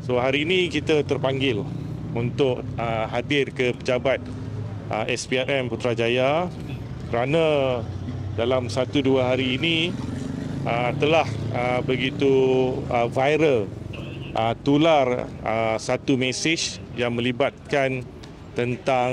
So hari ini kita terpanggil untuk hadir ke pejabat SPRM Putrajaya kerana dalam 1-2 hari ini telah begitu viral tular satu mesej yang melibatkan tentang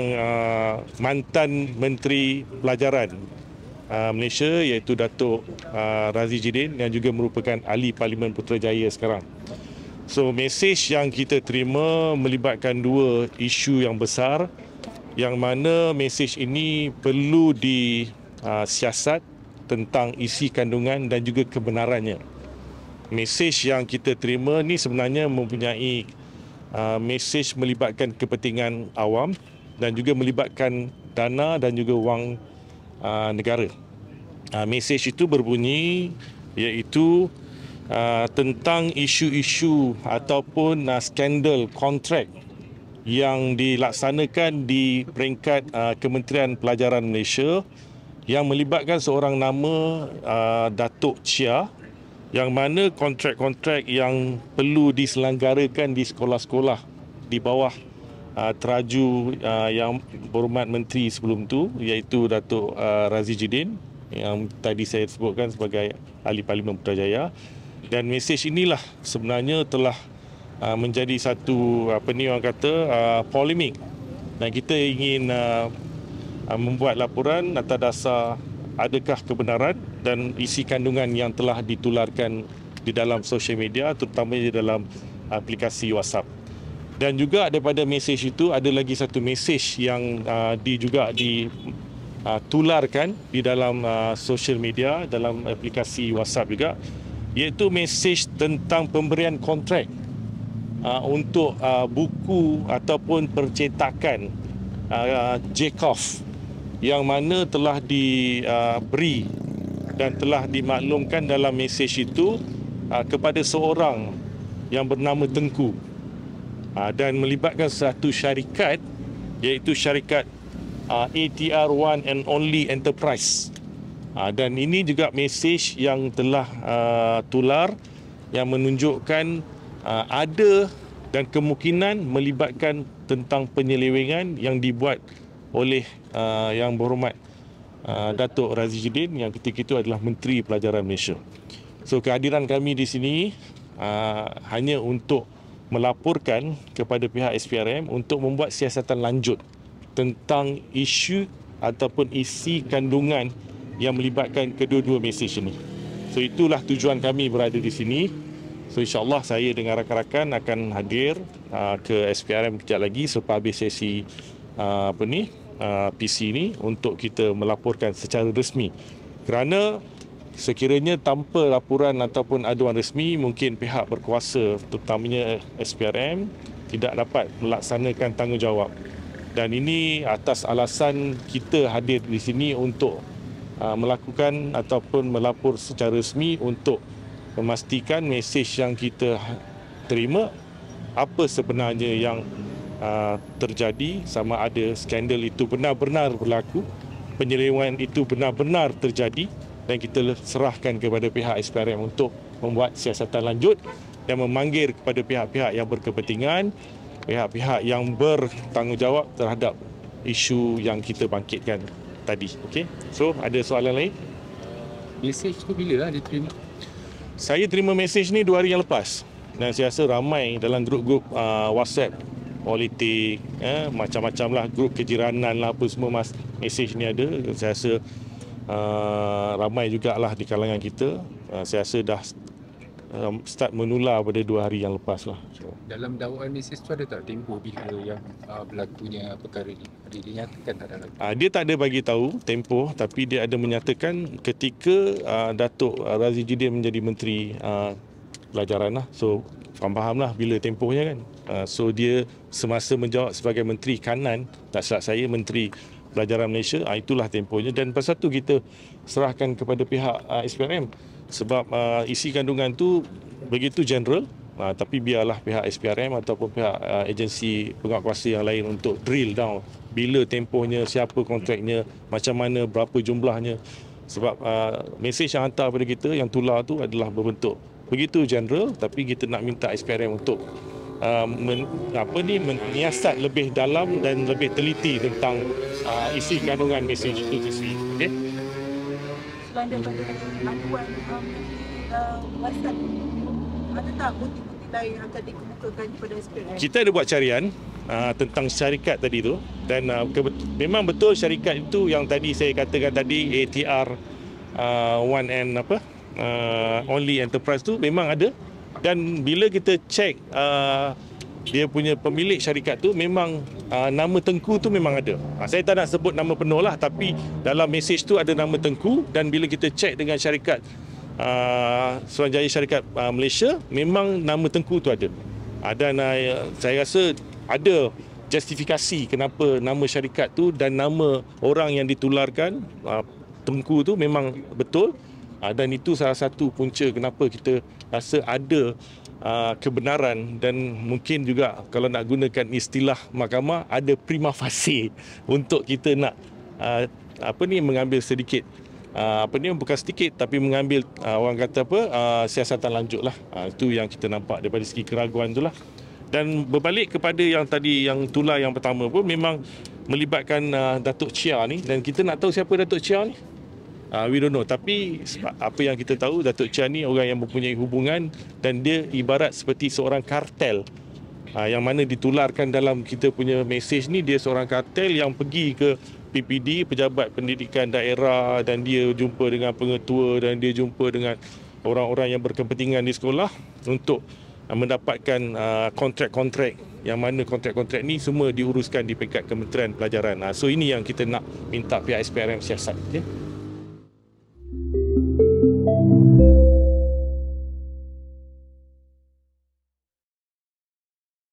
mantan Menteri Pelajaran Malaysia iaitu Datuk Razi Jidin yang juga merupakan ahli Parlimen Putrajaya sekarang. So mesej yang kita terima melibatkan dua isu yang besar yang mana mesej ini perlu disiasat tentang isi kandungan dan juga kebenarannya. Mesej yang kita terima ni sebenarnya mempunyai mesej melibatkan kepentingan awam dan juga melibatkan dana dan juga wang negara. Mesej itu berbunyi iaitu tentang isu-isu ataupun skandal kontrak yang dilaksanakan di peringkat Kementerian Pelajaran Malaysia yang melibatkan seorang nama Datuk Chia, yang mana kontrak-kontrak yang perlu diselenggarakan di sekolah-sekolah di bawah teraju yang berhormat menteri sebelum tu iaitu Datuk Razi Jidin yang tadi saya sebutkan sebagai ahli Parlimen Putrajaya. Dan mesej inilah sebenarnya telah menjadi satu polemik, dan kita ingin membuat laporan atas dasar adakah kebenaran dan isi kandungan yang telah ditularkan di dalam sosial media, terutama di dalam aplikasi WhatsApp. Dan juga daripada mesej itu ada lagi satu mesej yang juga ditularkan di dalam sosial media, dalam aplikasi WhatsApp juga, iaitu mesej tentang pemberian kontrak untuk buku ataupun percetakan Chekhov yang mana telah diberi dan telah dimaklumkan dalam mesej itu kepada seorang yang bernama Tengku dan melibatkan satu syarikat iaitu syarikat ATR One and Only Enterprise. Dan ini juga mesej yang telah tular yang menunjukkan ada dan kemungkinan melibatkan tentang penyelewengan yang dibuat oleh yang berhormat Datuk Razi Jidin yang ketika itu adalah Menteri Pelajaran Malaysia. So kehadiran kami di sini hanya untuk melaporkan kepada pihak SPRM untuk membuat siasatan lanjut tentang isu ataupun isi kandungan yang melibatkan kedua-dua mesej ini. So itulah tujuan kami berada di sini. So insya-Allah saya dengan rakan-rakan akan hadir ke SPRM kejap lagi selepas habis sesi PC ini untuk kita melaporkan secara resmi. Kerana sekiranya tanpa laporan ataupun aduan resmi, mungkin pihak berkuasa terutamanya SPRM tidak dapat melaksanakan tanggungjawab. Dan ini atas alasan kita hadir di sini untuk melakukan ataupun melapor secara resmi untuk memastikan mesej yang kita terima apa sebenarnya yang terjadi, sama ada skandal itu benar-benar berlaku, penyelewengan itu benar-benar terjadi, dan kita serahkan kepada pihak SPRM untuk membuat siasatan lanjut dan memanggil kepada pihak-pihak yang berkepentingan, pihak-pihak yang bertanggungjawab terhadap isu yang kita bangkitkan tadi. Okey. So ada soalan lain? Mesej tu bila diterima? Saya terima mesej ni 2 hari yang lepas. Dan saya rasa ramai dalam grup-grup WhatsApp politik, macam-macam lah, grup kejiranan lah, apa semua mesej ni ada. Saya rasa ramai jugalah di kalangan kita. Saya rasa dah start menular pada 2 hari yang lepas lah. So, dalam dakwaan mesej tu ada tak tempoh bila yang berlakunya perkara ni? Ada dinyatakan tak dalam? Dia tak ada bagi tahu tempoh, tapi dia ada menyatakan ketika Datuk Razi Jidin menjadi Menteri Pelajaran lah. So faham lah bila tempohnya kan. So dia semasa menjawab sebagai Menteri Kanan, tak silap saya Menteri Pelajaran Malaysia, itulah tempohnya. Dan pasal tu kita serahkan kepada pihak SPRM sebab isi kandungan tu begitu general, tapi biarlah pihak SPRM ataupun pihak agensi penguatkuasa yang lain untuk drill down bila tempohnya, siapa kontraknya, macam mana, berapa jumlahnya. Sebab mesej yang hantar pada kita yang tular tu adalah berbentuk begitu general, tapi kita nak minta SPRM untuk menyiasat lebih dalam dan lebih teliti tentang isi kandungan mesej itu sendiri. Okey. Selain daripada aduan WhatsApp, ada tak bukti-bukti lain yang akan dikemukakan kepada SPM? Kita ada buat carian tentang syarikat tadi tu, dan memang betul syarikat itu yang tadi saya katakan tadi, ATR One and Only Enterprise tu memang ada, dan bila kita cek dia punya pemilik syarikat tu memang nama Tengku tu memang ada. Saya tak nak sebut nama penuh lah, tapi dalam mesej tu ada nama Tengku, dan bila kita cek dengan syarikat Suruhanjaya Syarikat Malaysia, memang nama Tengku tu ada. Dan saya rasa ada justifikasi kenapa nama syarikat tu dan nama orang yang ditularkan Tengku tu memang betul, dan itu salah satu punca kenapa kita rasa ada kebenaran, dan mungkin juga kalau nak gunakan istilah mahkamah, ada prima facie untuk kita nak mengambil sedikit bukan sedikit tapi mengambil orang kata siasatan lanjut lah. Itu yang kita nampak daripada segi keraguan tu lah. Dan berbalik kepada yang tadi, yang tular yang pertama pun memang melibatkan Datuk Chia ni, dan kita nak tahu siapa Datuk Chia ni. We don't know, tapi apa yang kita tahu, Datuk Chia ni orang yang mempunyai hubungan, dan dia ibarat seperti seorang kartel yang mana ditularkan dalam kita punya mesej ni. Dia seorang kartel yang pergi ke PPD, Pejabat Pendidikan Daerah, dan dia jumpa dengan pengetua, dan dia jumpa dengan orang-orang yang berkepentingan di sekolah untuk mendapatkan kontrak-kontrak, yang mana kontrak-kontrak ni semua diuruskan di peringkat Kementerian Pelajaran. So ini yang kita nak minta pihak SPRM siasat. Okay?